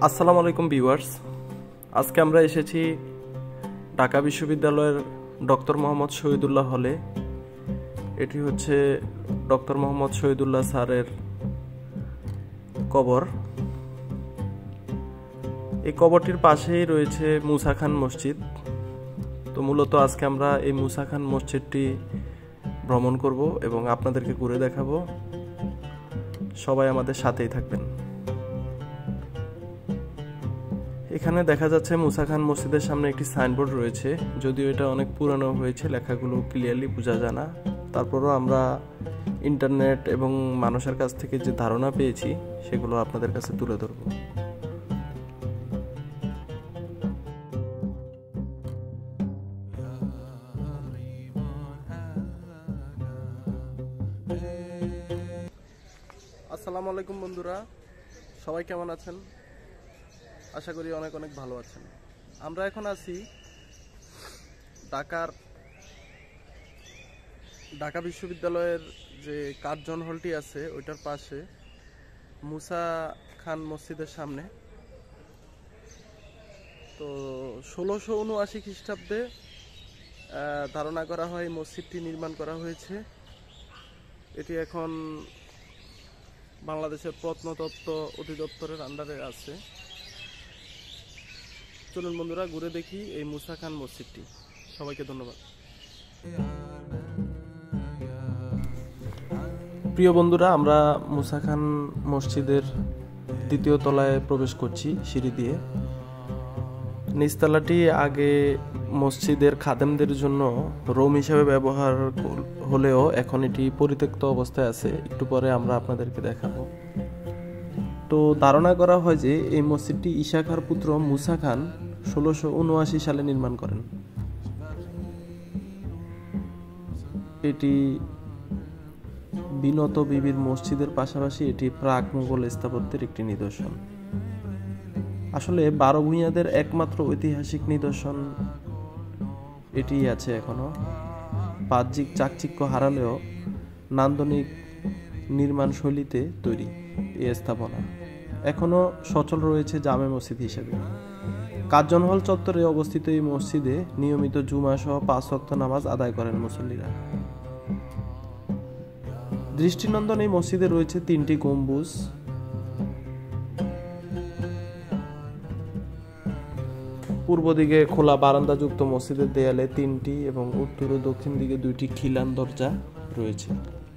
আসসালামু আলাইকুম ভিউয়ার্স। আজকে আমরা এসেছি ঢাকা বিশ্ববিদ্যালয়ের ডক্টর মোহাম্মদ শহীদুল্লাহ হলে। এটি হচ্ছে ডক্টর মোহাম্মদ শহীদুল্লাহ স্যারের কবর। এই কবরটির পাশেই রয়েছে মুসা খান মসজিদ। তো মূলত আজকে আমরা এই মুসা খান মসজিদটি ভ্রমণ করব এবং আপনাদেরকে ঘুরে দেখাবো। সবাই আমাদের সাথেই থাকবেন। এখানে দেখা যাচ্ছে মুসা খান মসজিদের সামনে একটি সাইনবোর্ড রয়েছে, যদিও এটা অনেক পুরানো হয়েছে, লেখাগুলো ক্লিয়ারলি বোঝা যায় না। তারপরও আমরা ইন্টারনেট এবং মানুষের কাছ থেকে যে ধারণা পেয়েছি সেগুলো আপনাদের কাছে তুলে ধরব। আসসালামু আলাইকুম বন্ধুরা, সবাই কেমন আছেন? আশা করি অনেক অনেক ভালো আছেন। আমরা এখন আছি ঢাকা বিশ্ববিদ্যালয়ের যে কার্জন হলটি আছে ওইটার পাশে মুসা খান মসজিদের সামনে। তো 1679 খ্রিস্টাব্দে ধারণা করা হয় মসজিদটি নির্মাণ করা হয়েছে। এটি এখন বাংলাদেশের প্রত্নতত্ত্ব অধিদপ্তরের আন্ডারে আছে। চলুন বন্ধুরা ঘুরে দেখি এই মুসা খান মসজিদটি। সবাইকে ধন্যবাদ। প্রিয় বন্ধুরা, আমরা মুসা খান মসজিদের দ্বিতীয় তলায় প্রবেশ করছি সিঁড়ি দিয়ে। নিচতলাটি আগে মসজিদের খাদেমদের জন্য রুম হিসেবে ব্যবহার হলেও এখন এটি পরিত্যক্ত অবস্থায় আছে। একটু পরে আমরা আপনাদেরকে দেখাবো। তো ধারণা করা হয় যে এই মসজিদটি ঈসা খাঁর পুত্র মুসা খান 1679 সালে নির্মাণ করেন। এটি বিনত বিবির মসজিদের পাশাপাশি এটি প্রাক মুঘল স্থাপত্যের একটি নিদর্শন। আসলে 12 ভূঁইয়াদের একমাত্র ঐতিহাসিক নিদর্শন এটি আছে এখনো। বাহ্যিক চাকচিক্য হারালেও নান্দনিক নির্মাণ শৈলীতে তৈরি এই স্থাপনা এখনো সচল রয়েছে জামে মসজিদ হিসেবে। কার্জন হল চত্বরে অবস্থিত এই মসজিদে নিয়মিত জুমা সহ 5 ওয়াক্ত নামাজ আদায় করেন মুসল্লিরা। দৃষ্টিনন্দন এই মসজিদে রয়েছে 3টি গম্বুজ। পূর্ব দিকে খোলা বারান্দা যুক্ত মসজিদের দেয়ালে 3টি এবং উত্তর ও দক্ষিণ দিকে 2টি খিলান দরজা রয়েছে।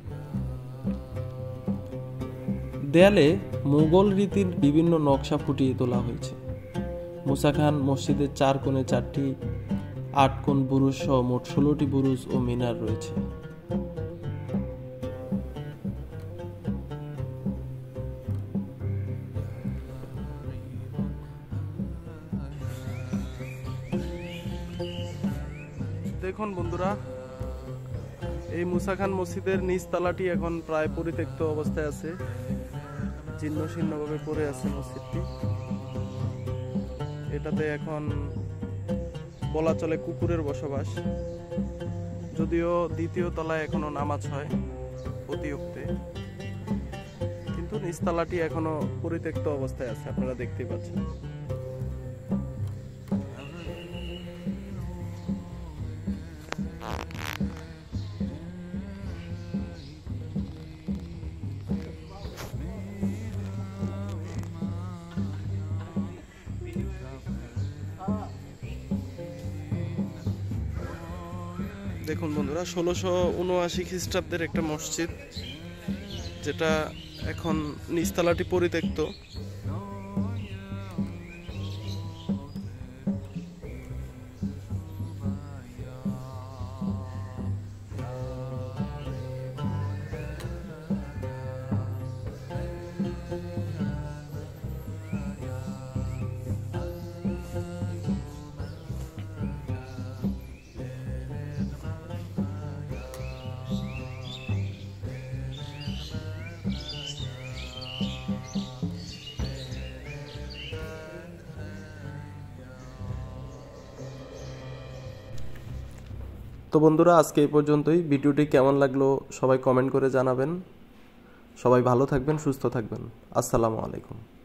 দেয়ালে মুঘল রীতির বিভিন্ন নকশা ফুটিয়ে তোলা হয়েছে। মুসা খান মসজিদের 4 কোণে 4টি 8 কোণ বুরুজ সহ মোট 16টি বুরুজ ও মিনার রয়েছে। দেখুন বন্ধুরা, এই মুসা খান মসজিদের নিচ তলাটি এখন প্রায় পরিত্যক্ত অবস্থায় আছে, জীর্ণ শীর্ণভাবে পড়ে আছে মসজিদটি। এটাতে এখন বলা চলে কুকুরের বসবাস। যদিও দ্বিতীয় তলায় এখনো নামাজ হয় প্রতি ওয়াক্তে, কিন্তু নিচতলাটি এখনো পরিত্যক্ত অবস্থায় আছে, আপনারা দেখতেই পাচ্ছেন। দেখুন বন্ধুরা, 1679 খ্রিস্টাব্দের একটা মসজিদ, যেটা এখন নিচতলাটি পরিত্যক্ত। তো বন্ধুরা, আজকে এই পর্যন্তই। ভিডিওটি কেমন লাগলো সবাই কমেন্ট করে জানাবেন। সবাই ভালো থাকবেন, সুস্থ থাকবেন। আসসালামু আলাইকুম।